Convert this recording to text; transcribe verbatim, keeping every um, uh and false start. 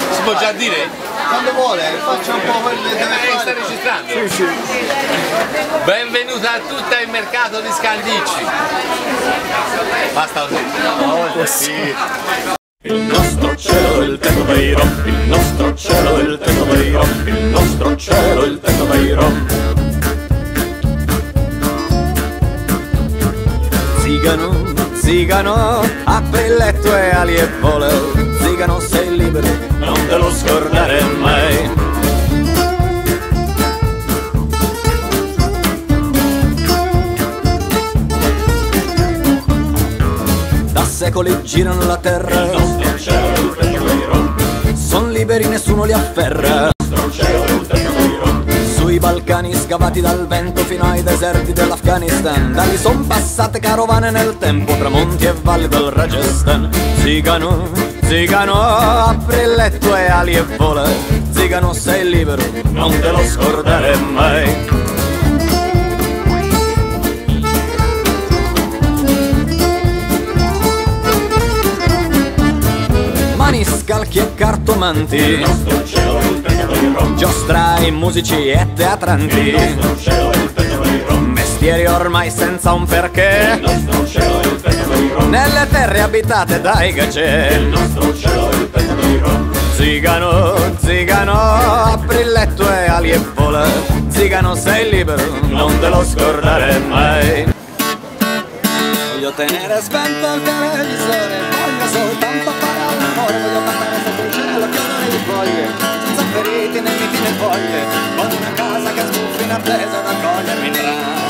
Si può già dire? Quando vuole, faccia un po' quello che deve Eh, fare. sta registrando? Sì, sì. Benvenuta a tutta il mercato di Scandicci. Basta così. Oh, sì. Il nostro cielo è il Tecobeiro, il nostro cielo è il Tecobeiro, il nostro cielo è il Tecobeiro. Zigano, zigano, apri il letto e ali e vola. Zigano, sei libero, non te lo scordare mai. Da secoli girano la terra, il nostro cielo è il Tecobeiro. Son liberi, nessuno li afferra, il nostro cielo è il Tecobeiro. Sui Balcani scavati dal vento fino ai deserti dell'Afghanistan, da lì son passate carovane nel tempo tra monti e valli del Rajasthan. Zigano, zigano, apri il letto e ali e vola. Zigano, sei libero, non te lo scordare mai. Mani, scalchi e cartomanti, il nostro cielo è il Tecobeiro. Giostrai, musici e teatranti, il nostro cielo è il Tecobeiro. Mestieri ormai senza un perché, il nostro cielo è il Tecobeiro. Nelle terre abitate dai gacè, il nostro cielo è il Tecobeiro. Zigano, zigano, apri il letto e ali e vola. Zigano, sei libero, non te lo scordare mai. Voglio tenere spento il televisore, voglio soltanto fare all'amore, voglio cantare sotto il cielo che odore di foglie, senza feriti né miti né foglie, con una casa che sbuffa in attesa d'accogliermi tra.